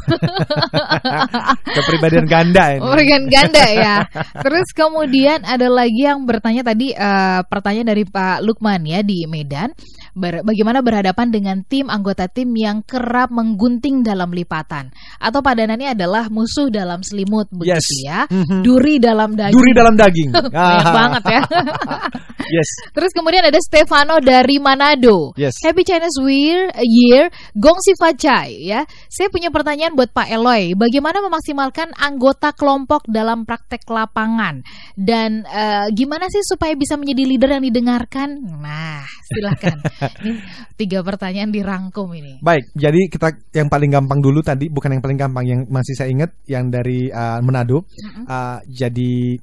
Kepribadian ganda ini. Kepribadian ganda ya. Terus kemudian ada lagi yang bertanya tadi, pertanyaan dari Pak Lukman ya di Medan. Bagaimana berhadapan dengan tim anggota tim yang kerap menggunting dalam lipatan atau padanannya adalah musuh dalam selimut begitu ya. Duri dalam daging. Duri dalam daging. Banyak banget ya. Yes. Terus kemudian ada Stefano dari Manado. Yes. Happy Chinese Year, Gongsi Fajai ya. Saya punya pertanyaan buat Pak Eloy. Bagaimana memaksimalkan anggota kelompok dalam praktek lapangan? Dan gimana sih supaya bisa menjadi leader yang didengarkan? Nah, silakan. Ini 3 pertanyaan dirangkum ini. Baik, jadi kita yang paling gampang dulu tadi, bukan yang paling gampang, yang masih saya ingat yang dari Manado. Jadi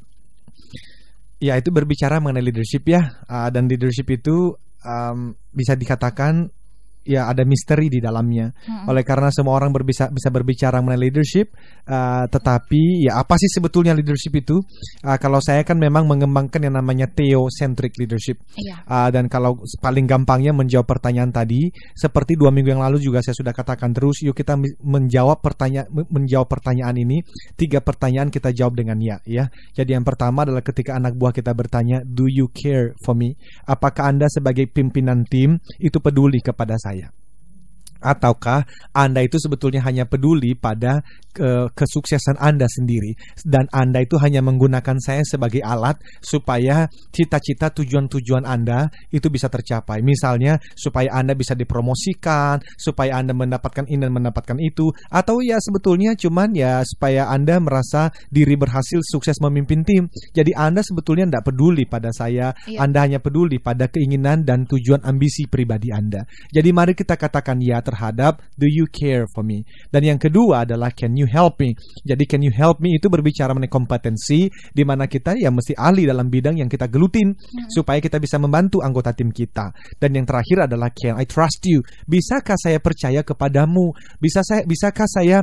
ya itu berbicara mengenai leadership ya, dan leadership itu bisa dikatakan ya ada misteri di dalamnya. Oleh karena semua orang bisa berbicara mengenai leadership, tetapi ya apa sih sebetulnya leadership itu? Kalau saya kan memang mengembangkan yang namanya theocentric leadership. Dan kalau paling gampangnya menjawab pertanyaan tadi, seperti 2 minggu yang lalu juga saya sudah katakan, terus yuk kita menjawab pertanyaan ini. 3 pertanyaan kita jawab dengan ya. Jadi yang pertama adalah ketika anak buah kita bertanya, do you care for me? Apakah Anda sebagai pimpinan tim itu peduli kepada saya? Ataukah Anda itu sebetulnya hanya peduli pada kesuksesan Anda sendiri, dan Anda itu hanya menggunakan saya sebagai alat supaya cita-cita tujuan-tujuan Anda itu bisa tercapai. Misalnya supaya Anda bisa dipromosikan, supaya Anda mendapatkan ini dan mendapatkan itu, atau ya sebetulnya cuman ya supaya Anda merasa diri berhasil sukses memimpin tim. Jadi Anda sebetulnya tidak peduli pada saya, Anda hanya peduli pada keinginan dan tujuan ambisi pribadi Anda. Jadi mari kita katakan ya terhadap do you care for me. Dan yang kedua adalah can you help me. Jadi can you help me itu berbicara mengenai kompetensi, di mana kita ya mesti ahli dalam bidang yang kita gelutin supaya kita bisa membantu anggota tim kita. Dan yang terakhir adalah can I trust you. Bisakah saya percaya kepadamu? Bisakah saya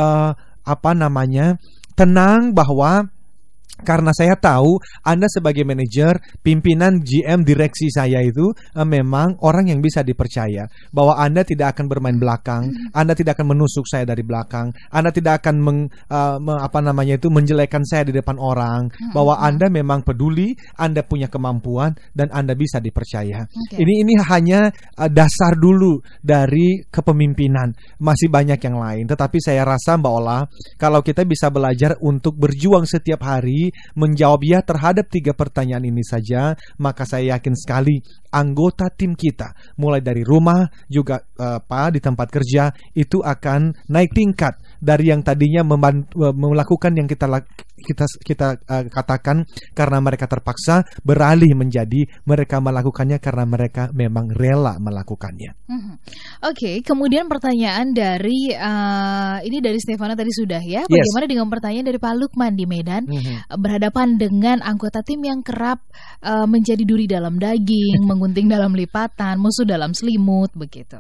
tenang bahwa karena saya tahu Anda sebagai manajer, pimpinan, GM, direksi saya itu memang orang yang bisa dipercaya. Bahwa Anda tidak akan bermain belakang, Anda tidak akan menusuk saya dari belakang, Anda tidak akan menjelekan saya di depan orang. Bahwa Anda memang peduli, Anda punya kemampuan, dan Anda bisa dipercaya. Ini hanya dasar dulu dari kepemimpinan. Masih banyak yang lain. Tetapi saya rasa Mbak Ola, kalau kita bisa belajar untuk berjuang setiap hari menjawab ya terhadap 3 pertanyaan ini saja, maka saya yakin sekali anggota tim kita mulai dari rumah juga di tempat kerja itu akan naik tingkat dari yang tadinya melakukan yang kita katakan karena mereka terpaksa, beralih menjadi mereka melakukannya karena mereka memang rela melakukannya. Oke, kemudian pertanyaan dari ini dari Stefano tadi sudah ya. Bagaimana dengan pertanyaan dari Pak Lukman di Medan, berhadapan dengan anggota tim yang kerap menjadi duri dalam daging, menggunting dalam lipatan, musuh dalam selimut begitu.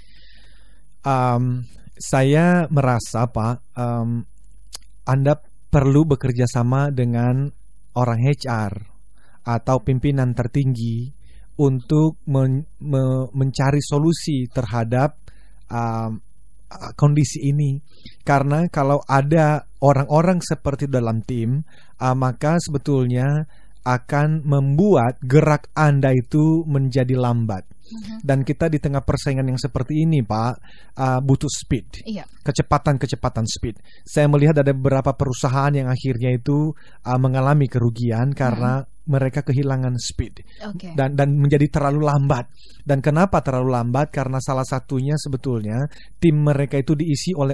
Saya merasa Pak, Anda perlu bekerja sama dengan orang HR atau pimpinan tertinggi untuk mencari solusi terhadap kondisi ini. Karena kalau ada orang-orang seperti dalam tim, maka sebetulnya akan membuat gerak Anda itu menjadi lambat. Dan kita di tengah persaingan yang seperti ini, Pak, butuh speed. Kecepatan speed. Saya melihat ada beberapa perusahaan yang akhirnya itu mengalami kerugian karena mereka kehilangan speed dan menjadi terlalu lambat. Dan kenapa terlalu lambat? Karena salah satunya sebetulnya tim mereka itu diisi oleh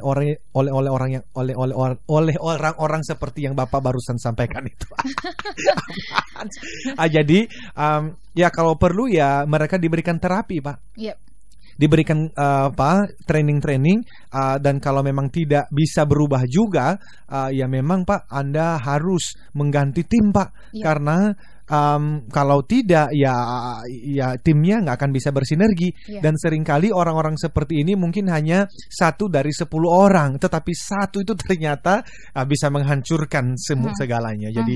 orang-orang seperti yang Bapak barusan sampaikan itu. Jadi ya kalau perlu ya mereka diberikan terapi, Pak. Diberikan training dan kalau memang tidak bisa berubah juga ya memang Pak Anda harus mengganti tim, Pak. Karena kalau tidak ya timnya nggak akan bisa bersinergi. Dan seringkali orang-orang seperti ini mungkin hanya 1 dari 10 orang, tetapi satu itu ternyata bisa menghancurkan segalanya. Jadi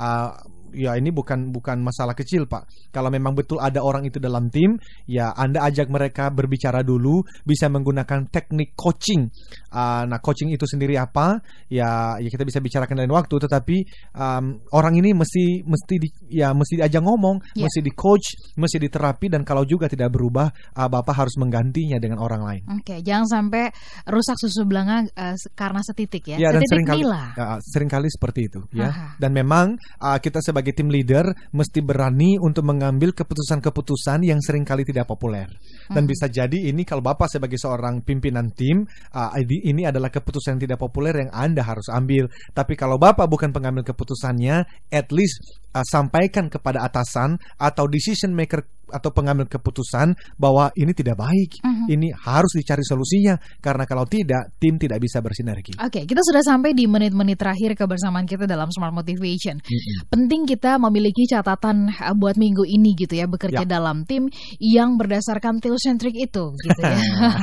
ya ini bukan masalah kecil, Pak. Kalau memang betul ada orang itu dalam tim, ya Anda ajak mereka berbicara dulu, bisa menggunakan teknik coaching. Nah, coaching itu sendiri apa? Ya kita bisa bicarakan lain waktu, tetapi orang ini mesti diajak ngomong, mesti di coach, mesti diterapi, dan kalau juga tidak berubah, Bapak harus menggantinya dengan orang lain. Jangan sampai rusak susu belanga karena setitik ya. Dan setitik seringkali seperti itu ya. Dan memang kita sebagai tim leader mesti berani untuk mengambil keputusan-keputusan yang seringkali tidak populer. Dan bisa jadi ini kalau Bapak sebagai seorang pimpinan tim, ini adalah keputusan yang tidak populer yang Anda harus ambil. Tapi kalau Bapak bukan pengambil keputusannya, at least sampaikan kepada atasan atau decision maker atau pengambil keputusan bahwa ini tidak baik, ini harus dicari solusinya, karena kalau tidak, tim tidak bisa bersinergi. Kita sudah sampai di menit-menit terakhir kebersamaan kita dalam Smart Motivation. Penting kita memiliki catatan buat minggu ini gitu ya, bekerja dalam tim yang berdasarkan teocentric itu gitu ya.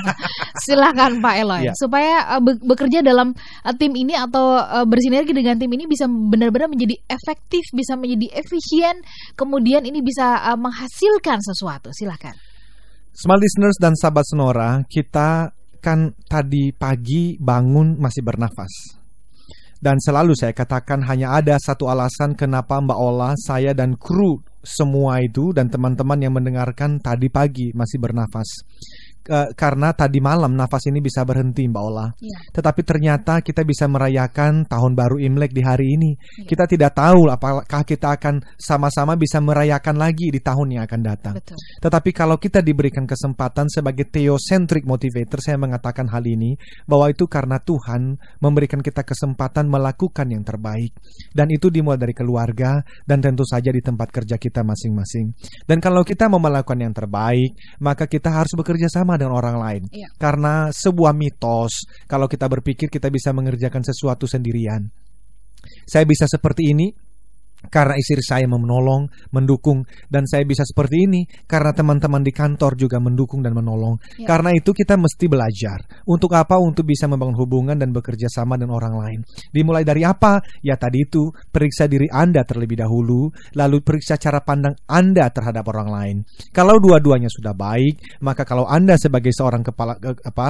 Silakan Pak Eloy, supaya bekerja dalam tim ini atau bersinergi dengan tim ini bisa benar-benar menjadi efektif, bisa menjadi efisien, kemudian ini bisa menghasilkan sesuatu. Silakan. Smart listeners dan sahabat Sonora, kita kan tadi pagi bangun masih bernafas. Dan selalu saya katakan hanya ada satu alasan kenapa Mbak Ola, saya dan kru semua itu dan teman-teman yang mendengarkan tadi pagi masih bernafas. Karena tadi malam nafas ini bisa berhenti, Mbak Ola. Tetapi ternyata kita bisa merayakan tahun baru Imlek di hari ini. Kita tidak tahu apakah kita akan sama-sama bisa merayakan lagi di tahun yang akan datang. Tetapi kalau kita diberikan kesempatan sebagai theocentric motivator, saya mengatakan hal ini, bahwa itu karena Tuhan memberikan kita kesempatan melakukan yang terbaik. Dan itu dimulai dari keluarga dan tentu saja di tempat kerja kita masing-masing. Dan kalau kita mau melakukan yang terbaik, maka kita harus bekerja sama dengan orang lain. Karena sebuah mitos, kalau kita berpikir kita bisa mengerjakan sesuatu sendirian. Saya bisa seperti ini karena istri saya menolong, mendukung, dan saya bisa seperti ini karena teman-teman di kantor juga mendukung dan menolong. Karena itu kita mesti belajar. Untuk apa? Untuk bisa membangun hubungan dan bekerja sama dengan orang lain. Dimulai dari apa? Ya tadi itu, periksa diri Anda terlebih dahulu, lalu periksa cara pandang Anda terhadap orang lain. Kalau dua-duanya sudah baik, maka kalau Anda sebagai seorang kepala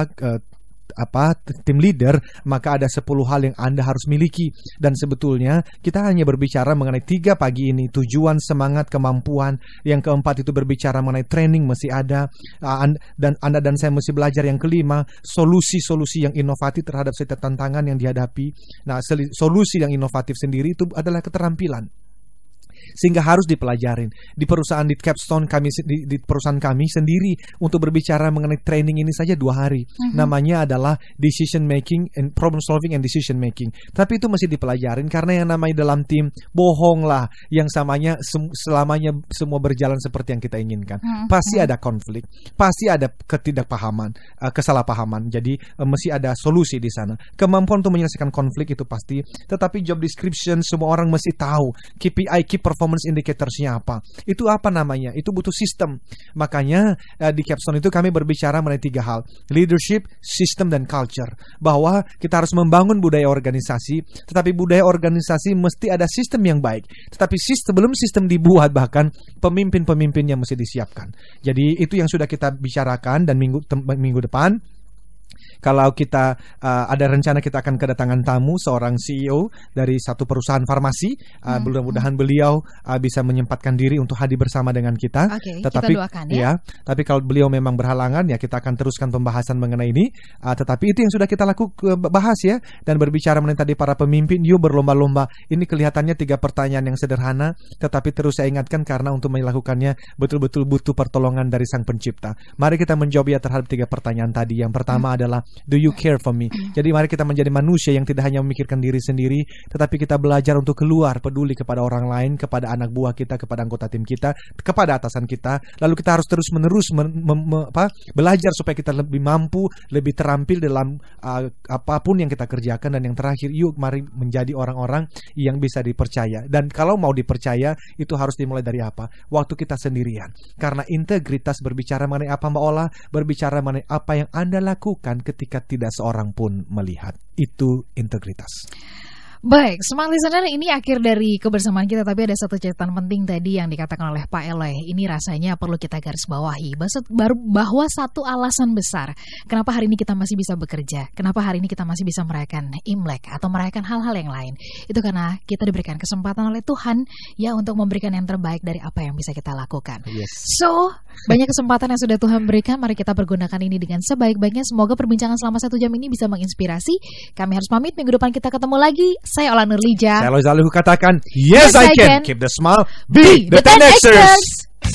tim leader, maka ada 10 hal yang Anda harus miliki. Dan sebetulnya kita hanya berbicara mengenai 3 pagi ini: tujuan, semangat, kemampuan. Yang keempat itu berbicara mengenai training mesti ada, dan Anda dan saya mesti belajar. Yang kelima, solusi-solusi yang inovatif terhadap setiap tantangan yang dihadapi. Nah, solusi yang inovatif sendiri itu adalah keterampilan, sehingga harus dipelajarin. Di perusahaan di Capstone kami, di perusahaan kami sendiri, untuk berbicara mengenai training ini saja 2 hari. Namanya adalah decision making and problem solving and decision making. Tapi itu masih dipelajarin, karena yang namanya dalam tim, bohonglah yang samanya selamanya semua berjalan seperti yang kita inginkan. Pasti ada konflik, pasti ada ketidakpahaman, kesalahpahaman. Jadi mesti ada solusi di sana. Kemampuan untuk menyelesaikan konflik itu pasti. Tetapi job description semua orang mesti tahu. KPI, key performance indicatorsnya apa. Itu apa namanya? Itu butuh sistem. Makanya di Capstone itu kami berbicara mengenai 3 hal: leadership, system, dan culture. Bahwa kita harus membangun budaya organisasi, tetapi budaya organisasi mesti ada sistem yang baik. Tetapi sebelum sistem dibuat, bahkan pemimpin-pemimpin yang mesti disiapkan. Jadi itu yang sudah kita bicarakan, dan minggu depan Kalau kita ada rencana kita akan kedatangan tamu seorang CEO dari satu perusahaan farmasi, mudah-mudahan beliau bisa menyempatkan diri untuk hadir bersama dengan kita. Tetapi kita doakan, ya. Tapi kalau beliau memang berhalangan, ya kita akan teruskan pembahasan mengenai ini. Tetapi itu yang sudah kita bahas ya. Dan berbicara mengenai tadi para pemimpin, yuk berlomba-lomba. Ini kelihatannya 3 pertanyaan yang sederhana, tetapi terus saya ingatkan karena untuk melakukannya betul-betul butuh pertolongan dari Sang Pencipta. Mari kita menjawab ya terhadap 3 pertanyaan tadi. Yang pertama adalah, do you care for me? Jadi mari kita menjadi manusia yang tidak hanya memikirkan diri sendiri, tetapi kita belajar untuk keluar, peduli kepada orang lain, kepada anak buah kita, kepada anggota tim kita, kepada atasan kita. Lalu kita harus terus-menerus belajar supaya kita lebih mampu, lebih terampil dalam apapun yang kita kerjakan. Dan yang terakhir, yuk mari menjadi orang-orang yang bisa dipercaya. Dan kalau mau dipercaya, itu harus dimulai dari apa? Waktu kita sendirian. Karena integritas berbicara mengenai apa, Mbak Ola? Berbicara mengenai apa yang Anda lakukan ketika tidak seorang pun melihat. Itu integritas. Baik, Smart Listener, ini akhir dari kebersamaan kita, tapi ada satu catatan penting tadi yang dikatakan oleh Pak Eloy. Ini rasanya perlu kita garis bawahi, bahwa satu alasan besar kenapa hari ini kita masih bisa bekerja, kenapa hari ini kita masih bisa merayakan Imlek atau merayakan hal-hal yang lain, itu karena kita diberikan kesempatan oleh Tuhan ya untuk memberikan yang terbaik dari apa yang bisa kita lakukan. So, banyak kesempatan yang sudah Tuhan berikan, mari kita pergunakan ini dengan sebaik-baiknya. Semoga perbincangan selama 1 jam ini bisa menginspirasi. Kami harus pamit, minggu depan kita ketemu lagi. Saya Ola Nurlija. Saya Eloy Zaluhu katakan, yes I can. Keep the smile, be the 10Xers.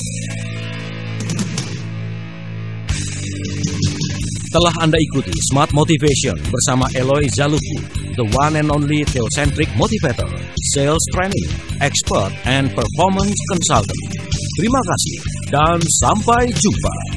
Telah Anda ikuti Smart Motivation bersama Eloy Zaluhu, the one and only theocentric motivator, sales training, expert, and performance consultant. Terima kasih dan sampai jumpa.